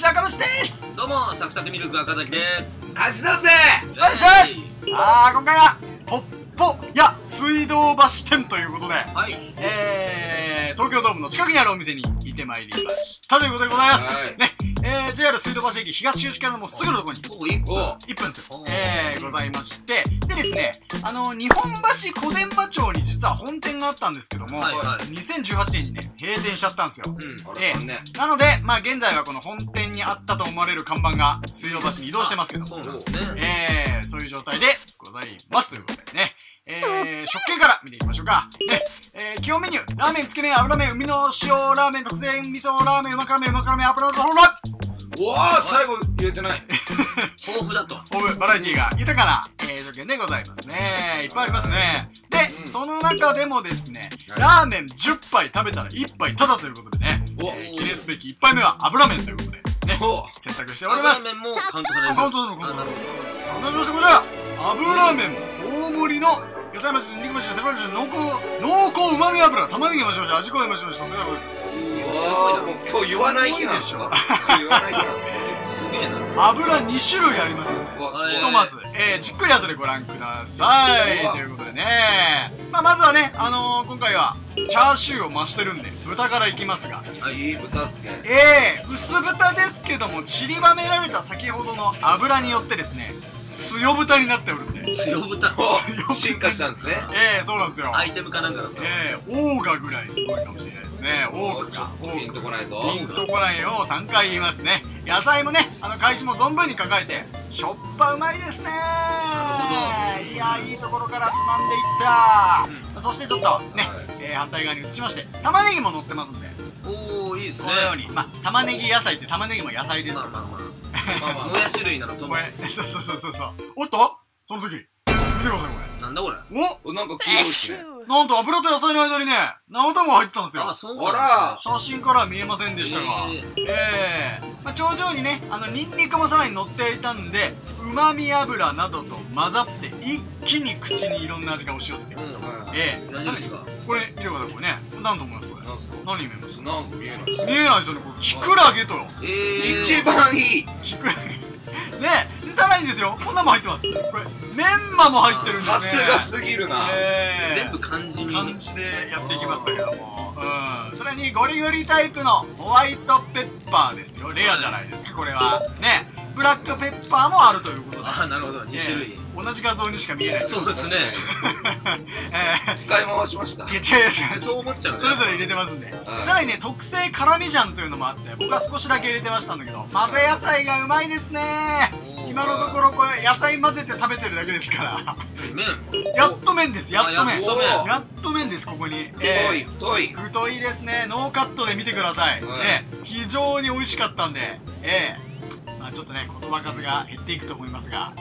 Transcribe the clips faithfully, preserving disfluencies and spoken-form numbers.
赤星です。 どうもサクサクミルク赤崎です。 貸し出せ。 お願いします。あー、今回はポッポや水道橋店ということで、はい、えー、東京ドームの近くにあるお店に行ってまいりましたということでございます。ね、えー、ジェイアール 水道橋駅東終始からもうすぐのところにいっぷんいっぷんですよ、えー、ございまして、でですね、あの日本橋小伝馬町に実は本店があったんですけども、はいはい、にせんじゅうはちねんにね閉店しちゃったんですよ。うん、えー、ね、なのでまあ現在はこの本店にあったと思われる看板が水道橋に移動してますけど、そうなんですね、えー、そういう状態でございますということでね、えー、食券から見ていきましょうか。ね、えー、基本メニュー、ラーメン、つけ麺、油麺、海の塩ラーメン、特製味噌ラーメン、うま辛麺、うま辛麺、油のとほら。 おー、最後入れてない。 豊富だと。 豊富、バラエティが豊かな、えー、食券でございますね。いっぱいありますね。で、うん、その中でもですね、ラーメンじゅっぱい食べたらいっぱいタダということでね、えー、記念すべきいっぱいめは油麺ということで、ね、選択しております。 油麺もカウントされる。 カウントされる、カウントされる。お願いしました、こちら、油麺、大盛りの野菜増し、肉増し、背脂増し、濃厚、濃厚うまみ油、玉ねぎ増しました、味濃い増しました。すごいな。 今日言わない日なんでしょ。言わない日なんですね。 すげえな。油に種類ありますので、ひとまず、えー、じっくり後でご覧ください。ということでね、まあまずはね、あのー、今回はチャーシューを増してるんで豚からいきますが、 あ、いい豚っすね。 えー、薄豚ですけども散りばめられた先ほどの油によってですね、強豚になっておるんで。 強豚進化したんですね。 ええ、そうなんですよ。 アイテムかなんかだった。 ええ、オーガぐらいすごいかもしれないですね。オーガか。 ピンとこないぞ。 ピンとこないよ。さんかい言いますね。野菜もね、あの返しも存分に抱えて、しょっぱうまいですね。いや、いいところからつまんでいった。そしてちょっとね、え反対側に移しまして、玉ねぎも乗ってますんで。 おお、いいですね。 このように、まあ玉ねぎ野菜って玉ねぎも野菜ですから。 まあまあ、もやし類なのとも。 そうそうそうそうそう。おっとその時見てください、これ。 なんだこれ。 お、なんか黄色いっすね。 なんと油と野菜の間にね、生卵が入ってたんですよ。 あ、そうなんだ。 写真からは見えませんでしたが、ええ、まあ頂上にね、あのニンニクもさらに乗っていたんで、うまみ油などと混ざって一気に口にいろんな味が押し寄せてくる。ええ、 大丈夫ですか。 これ見てください、これね。なんと思います、これ。何見えます？ なんすか、見えない。 見えないですよね、これキクラゲと。 一番いい。 キクラゲ。ねえ、さらにですよ、こんなも入ってます。これメンマも入ってるんですね。 さすがすぎるな。 全部漢字に漢字でやっていきましたけども、うん、それにゴリゴリタイプのホワイトペッパーですよ。レアじゃないですか、これはね。ブラックペッパーもあるということで、 ああ、なるほど、に種類同じ画像にしか見えない。 そうですね。 使い回しました。 いや、違う違う、 そう思っちゃう。 それぞれ入れてますんで。さらにね、特製辛味醤というのもあって、僕は少しだけ入れてましたんだけど、混ぜ野菜がうまいですね。今のところこれ野菜混ぜて食べてるだけですから。 麺、 やっと麺です。やっと麺、 やっと麺です。ここに太い太い太いですね。ノーカットで見てください。ね、非常に美味しかったんで、ええ、まあちょっとね、言葉数が減っていくと思いますが、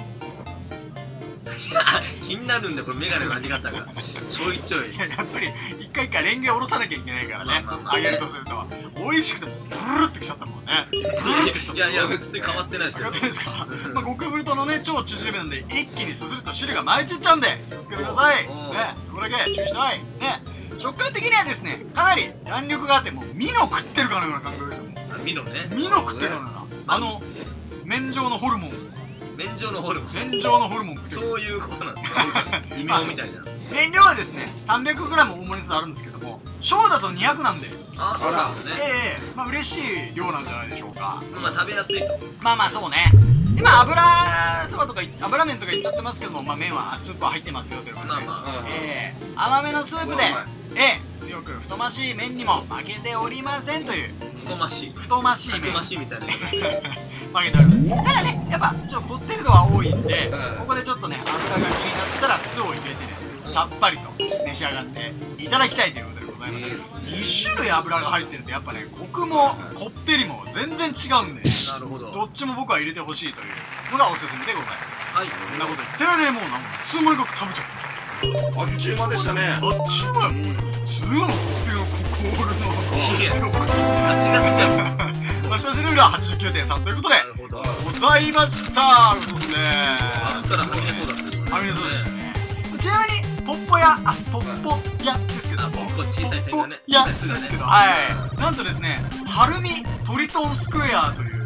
気になるんで、これメガネの味方がちょいちょい。 やっぱり一回一回レンゲ下ろさなきゃいけないからね、揚げるとすると美味しくてもブルルってきちゃったもんね。ブルルってきちゃった。 いやいや、普通に変わってないですけど。 変わってないですか。まあ極太のね、超縮めなんで一気にすすると汁が舞い散っちゃうんで気をつけてくださいね。そこだけ注意してないね。食感的にはですね、かなり弾力があって、もうミノ食ってるかのような感覚ですよ。 ミノね、 ミノ食ってるかのような、あの麺状のホルモン、 麺状のホルモン、 麺状のホルモン食ってる。 そういうことなんですね。異名みたいな。 原料はですね さんびゃくグラム 大盛りずつあるんですけども、小だとにひゃくなんで、 ああ、そうなんですね。 ええ、まあ嬉しい量なんじゃないでしょうか。 まあ食べやすいと。まあまあそうね。今油そばとか油麺とかいっちゃってますけども、まあ麺はスープは入ってますよということで、ええ、甘めのスープで、ええ、強く太ましい麺にも負けておりませんという。 太ましい太ましい麺、 太ましいみたいな負けております。ただね、やっぱちょっとこってり度は多いんで、ここでちょっとね、油が気になったら酢を入れてですね、さっぱりと召し上がっていただきたいということでございます。に種類油が入ってるとやっぱね、コクもこってりも全然違うんで、 なるほど、 どっちも僕は入れてほしいというのがおすすめでございます。はい、そんなこと言ってる間にもうなんかつもりが食べちゃった。 あっちゅう間でしたね。 あっちゅう間、すごいこってりのコールのガチガチじゃん。 マシマシルールは はちじゅうきゅうてんさん ということでございました。そうですね、 あっからはみ出そうだった。 はみ出そうでしたね。ちなみにポッポ屋、あ、ポッポ屋ですけど、 ポッポ小さい点がね、 屋ですけど、はい、なんとですね、晴海トリトンスクエアという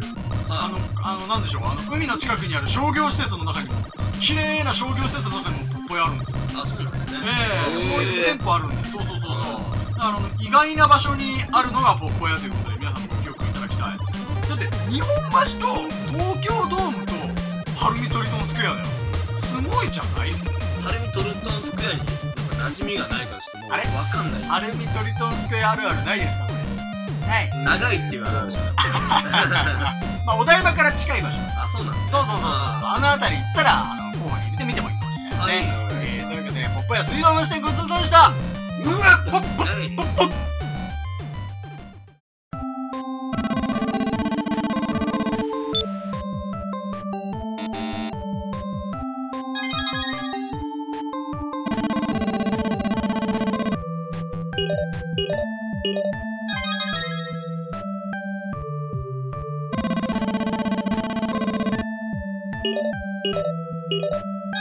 あのあのなんでしょう、あの海の近くにある商業施設の中にも綺麗な商業施設の中にもポッポ屋あるんですよ。 あ、そうなんですね。 ええ、こういう店舗あるんで、そうそうそうそう。あの意外な場所にあるのがポッポ屋ということで、皆さんご記憶いただきたい。だって日本橋と東京ドームとハルミトリトンスクエアだよ。すごいじゃない？ ハルミトリトンスクエアになんか馴染みがないからちょっともうあれわかんない。 ハルミトリトンスクエアあるあるないですかこれ？ない。 長いっていうあるあるじゃん。 まあお台場から近い場所。 あ、そうなんですね。 そうそうそうそう。あの辺り行ったら、あの候補に入れてみてもいいかもしれないですね。えー、というわけでポッポ屋水道橋店ごちそうさまでした。うわっポッポッポッポッ。you